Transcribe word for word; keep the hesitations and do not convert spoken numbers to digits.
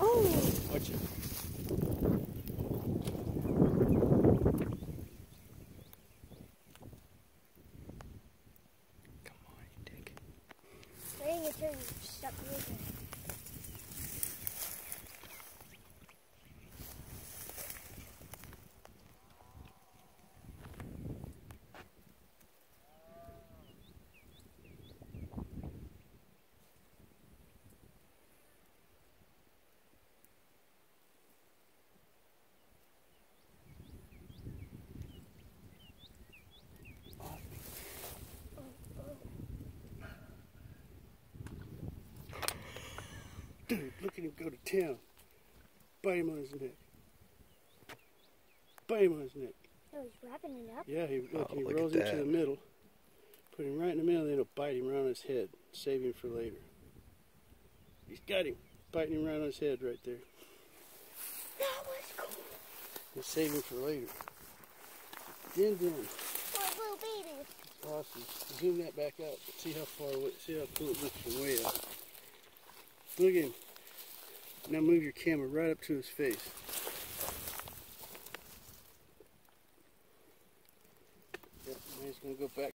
Oh! Watch it. Come on, you dick. Waiting until you stop moving. Dude, look at him go to town. Bite him on his neck. Bite him on his neck. Oh, he's wrapping it up? Yeah, he, look, Oh, he look rolls at him to that. the middle. Put him right in the middle, then he'll bite him right on his head. Save him for later. He's got him. Biting him right on his head right there. That was cool. He'll save him for later. Din din. What little baby. Awesome. Zoom that back out. See how far away, see how cool it looks from way up. Look at him. Now move your camera right up to his face. Yep, now he's going to go back